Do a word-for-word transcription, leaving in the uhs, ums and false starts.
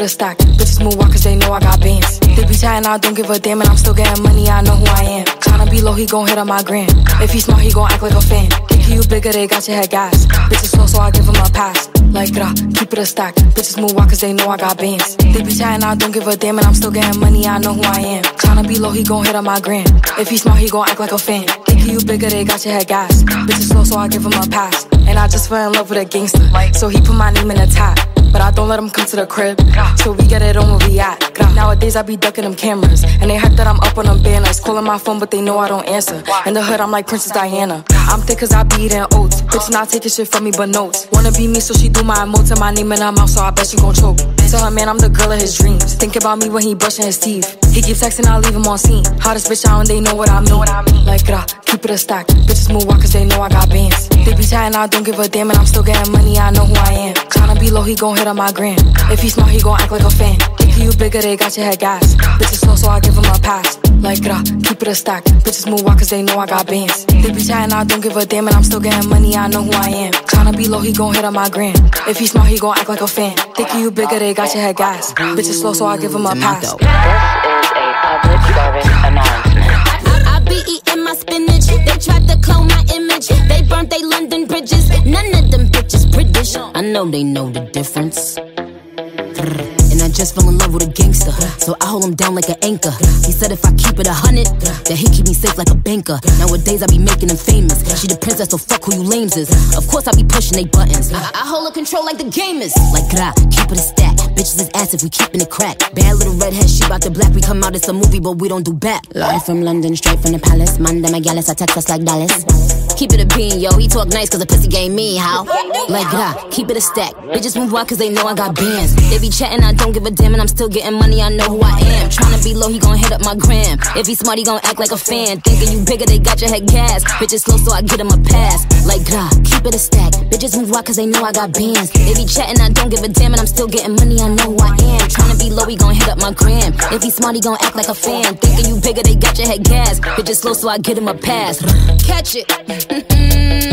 it a stack. Bitches move walk cause they know I got bands. They be chatting, I don't give a damn, and I'm still getting money, I know who I am. Tryna be low, he gon' hit on my gram. If he smart, he gon' act like a fan. Think you bigger, they got your head gas. Bitches slow, so I give him a pass. Like Grrah, keep it a stack. Bitches move walk cause they know I got bands. They be chatting, I don't give a damn, and I'm still getting money, I know who I am. Tryna be low, he gon' hit on my gram. If he smart, he gon' act like a fan. Think you bigger, they got your head gas. Bitches slow, so I give him a pass. And I just fell in love with a gangster, so he put my name in the tag. But I don't let him come to the crib, so we get it on where we at. Nowadays I be ducking them cameras, and they hype that I'm up on them banners. Calling my phone but they know I don't answer. In the hood I'm like Princess Diana. I'm thick cause I be eating oats. Bitch not taking shit from me but notes. Wanna be me so she do my emotes and my name in her mouth, so I bet she gon' choke. Tell her man I'm the girl of his dreams. Think about me when he brushing his teeth. He keep texting, I leave him on scene. Hottest bitch out and they know what I mean. Like Grrah, keep it a stack. Bitches move walk cause they know I got bands. They be chatting, I don't give a damn, and I'm still getting money, I know who I am. Tryna be low, he gon' hit on my gram. If he smart, he gon' act like a fan. Think you bigger, they got your head gas. Bitches slow, so I give him a pass. Like Grrah, keep it a stack. Bitches move walk cause they know I got bands. They be chatting, I don't give a damn, and I'm still getting money, I know who I am. Tryna be low, he gon' hit on my gram. If he smart, he gon' act like a fan. Think you bigger, they got your head gas. Bitches slow, so I give him a pass. This is a public service announcement. I, I be eating my spinach. They tried to clone my image. They burnt they London bridges. None of them bitches British. I know they know the difference. And I just fell in love with a gangster, so I hold him down like an anchor. He said if I keep it a hundred, that he keep me safe like a banker. Nowadays I be making him famous. She the princess, so fuck who you lames is. Of course I be pushing they buttons. I, I hold her control like the gamers. Like Grrah, keep it a stack. Bitches is ass if we keepin' it crack. Bad little redhead, she bout the black. We come out, it's a movie, but we don't do back. Live from London, straight from the palace. Monday, my gallus, I text us like Dallas. Keep it a bean, yo. He talk nice cause the pussy game me, how? Like Grrah, keep it a stack. Bitches move out cause they know I got bands. They be chatting, I don't give a damn, and I'm still getting money, I know who I am. Tryna be low, he gon' hit up my gram. If he smart, he gon' act like a fan. Thinking you bigger, they got your head gas. Bitches slow, so I get him a pass. Like Grrah, keep it a stack. Bitches move out cause they know I got bands. They be chatting, I don't give a damn, and I'm still getting money, I know who I am. Tryna be low, he gon' hit up my gram. If he smart, he gon' act like a fan. Thinking you bigger, they got your head gas. Bitches slow, so I get him a pass. Catch it. Mm-mm.